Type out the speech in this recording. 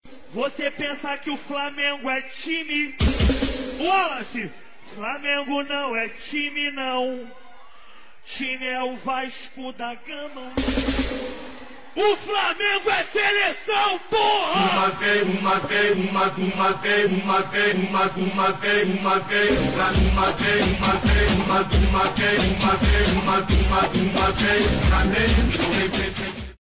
Você pensa que o Flamengo é time? Wallace, Flamengo não é time não. Time é o Vasco da Gama. O Flamengo é seleção, porra! Uma vez, Flamengo.